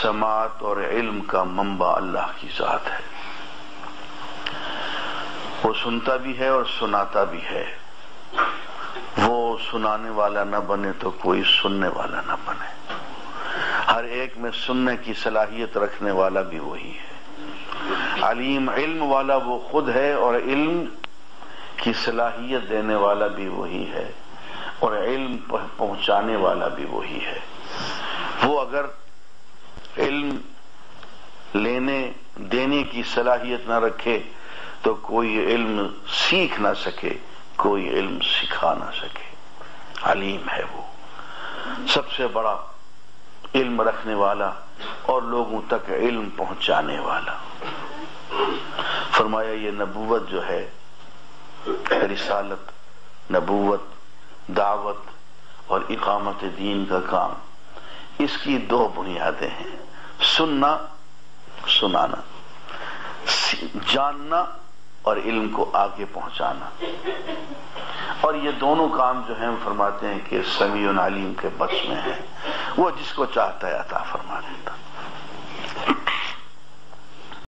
سماعت اور علم کا منبع اللہ کی ذات ہے. وہ سنتا بھی ہے اور سناتا بھی ہے. وہ سنانے والا نہ بنے تو کوئی سننے والا نہ بنے. ہر ایک میں سننے کی صلاحیت رکھنے والا بھی وہی ہے. علیم علم والا وہ خود ہے اور علم کی صلاحیت دینے والا بھی وہی ہے اور علم پہنچانے والا بھی وہی ہے. وہ اگر علم لینے دینے کی صلاحیت نہ رکھے تو کوئی علم سیکھ نہ سکے, کوئی علم سکھا نہ سکے. علیم ہے وہ, سب سے بڑا علم رکھنے والا اور لوگوں تک علم پہنچانے والا. فرمایا یہ نبوت جو ہے, رسالت, نبوت, دعوت اور اقامت دین کا کام, اس کی دو بنیادیں ہیں, سننا, سنانا, جاننا اور علم کو آگے پہنچانا. اور یہ دونوں کام جو ہیں فرماتے ہیں کہ سمیع علیم کے بس میں ہے, وہ جس کو چاہتا ہے عطا فرما دے.